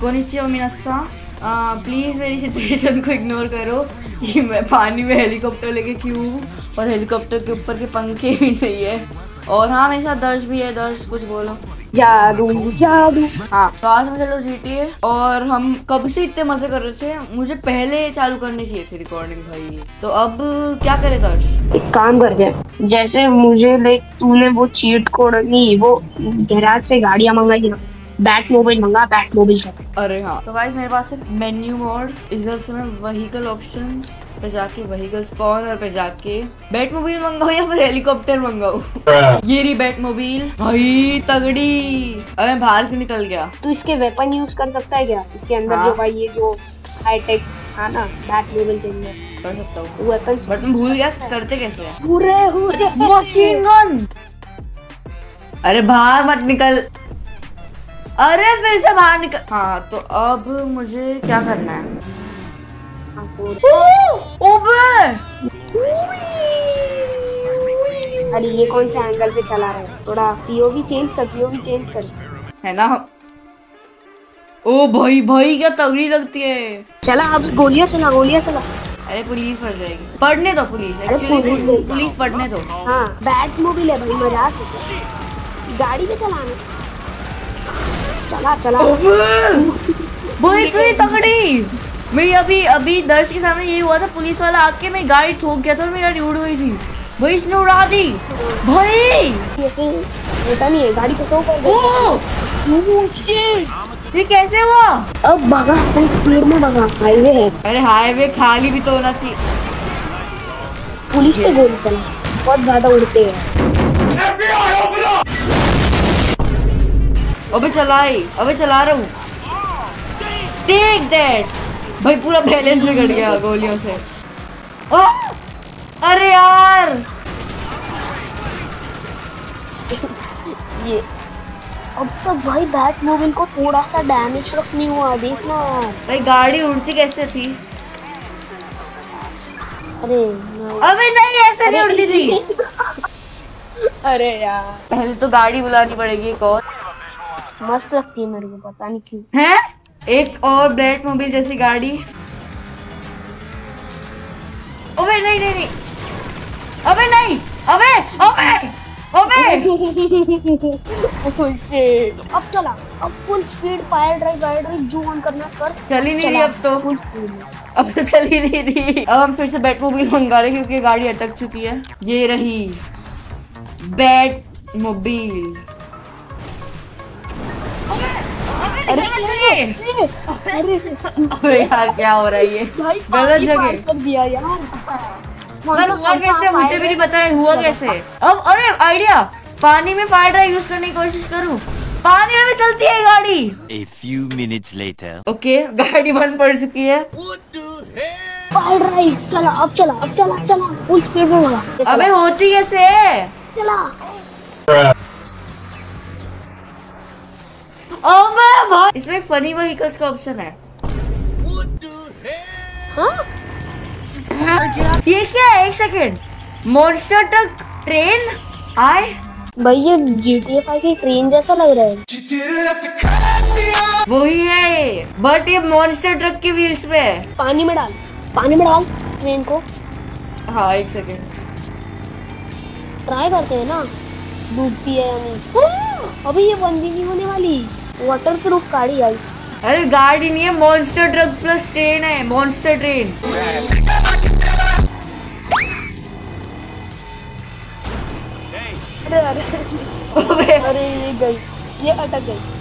Konnichiwa मिनासा, please मेरी situation को इग्नोर करो कि मैं पानी में हेलीकॉप्टर लेके क्यों हूँ और हेलीकॉप्टर के ऊपर के पंखे भी नहीं है। और हाँ मेरे साथ दर्श भी है। दर्श कुछ बोलो। जादू जादू। हाँ तो आज हम चलो GTA और हम कब से इतने मजे कर रहे थे, मुझे पहले चालू करनी चाहिए थी रिकॉर्डिंग भाई। तो अब क्या करे दर्श? एक काम करते, जैसे मुझे लाइक तूने वो चीट कोड नहीं, वो गैराज से गाड़ियां मंगाई ना, बैटमोबाइल मंगा, बैटमोबाइल। अरे हाँ तो गाइस मेरे पास सिर्फ मेन्यू मोड, इधर से मैं व्हीकल ऑप्शंस पे जाके व्हीकल स्पॉनर पे जाके बैटमोबाइल मंगाऊं या फिर हेलीकॉप्टर मंगाऊं। ये रही बैटमोबाइल भाई तगड़ी। अब मैं बाहर क्यों निकल गया? तू इसके वेपन यूज कर सकता है क्या इसके अंदर? हाँ? जो भाई ये जो हाईटेक था ना बैटमोबाइल के अंदर कर सकता हूँ वेपन, बट मैं भूल गया करते कैसे है। Hurray machine gun. अरे बाहर मत निकल, अरे फिर से बाहर निकल। हाँ तो अब मुझे क्या करना है? ओबे अरे ये कौन से एंगल पे चला रहा है? थोड़ा पीओवी चेंज कर है ना। ओ भाई भाई क्या तगड़ी लगती है। चला अब गोलियां चला। अरे पुलिस पड़ जाएगी, पढ़ने दो पुलिस, एक्चुअली पुलिस पढ़ने दो। हाँ बैटमोबाइल है भाई, मजाक है, गाड़ी पे चलाना। चला भाई इतनी तगड़ी। मैं अभी दर्श के सामने यही हुआ था, पुलिस वाला आके मेरी गाड़ी ठोक गया था और मेरी गाड़ी उड़ गई थी भाई, इसने उड़ा दी भाई। ऐसे होता नहीं है, गाड़ी को टो कर दे। ये कैसे हुआ? अब भगा, स्पीड में भगा, हाईवे है। अरे हाईवे खाली भी तो होना चाहिए। पुलिस पे गोली चला, बहुत ज्यादा उड़ते हैं। अबे चला रहा हूँ। टेक दैट भाई, पूरा बैलेंस बिगड़ गया गोलियों से। अरे यार ये अब तक भाई बैटमोबाइल को थोड़ा सा डैमेज तक नहीं हुआ, देखना भाई गाड़ी उड़ती कैसे थी? अबे नहीं ऐसे नहीं उड़ती थी। अरे यार पहले तो गाड़ी बुलानी पड़ेगी एक और। मस्त लगती है मेरे को, पता नहीं क्यों। है एक और बैटमोबाइल जैसी गाड़ी। अबे नहीं अबे नहीं अबे अब चला, अब फुल स्पीड फायर ड्राइव जो ऑन करना कर। चल ही नहीं रही अब तो चल ही नहीं रही। अब हम फिर से बैटमोबाइल मंगा रहे क्योंकि गाड़ी अटक चुकी है। ये रही बैटमोबाइल। अबे यार क्या हो रहा है ये? गलत जगह कर दिया यार। हुआ कैसे मुझे भी नहीं पता है, हुआ कैसे? अब अरे आइडिया, पानी में फायर ड्राइव यूज करने की कोशिश करूं। पानी में भी चलती है गाड़ी। A few minutes later. Okay गाड़ी बंद पड़ चुकी है। फायर ड्राइव चला, अब चला फुल स्पीड में भगा। अबे होती कैसे? चला भाई इसमें फनी व्हीकल्स का ऑप्शन है। हाँ? ये क्या है? एक सेकेंड, मॉन्स्टर ट्रक ट्रेन आए भाई, ये GTA 5 की ट्रेन जैसा लग रहा है। वही है बट ये मॉन्स्टर ट्रक के व्हील्स पे है। पानी में डाल ट्रेन को। हाँ एक सेकेंड ट्राई करते हैं ना, डूबती है या नहीं। अभी ये बंदी नहीं होने वाली, वाटर प्रूफ गाड़ी है। अरे गाड़ी नहीं है, मॉन्स्टर ट्रक प्लस ट्रेन है, मॉन्स्टर ट्रेन। अरे ये गई, ये अटक गई।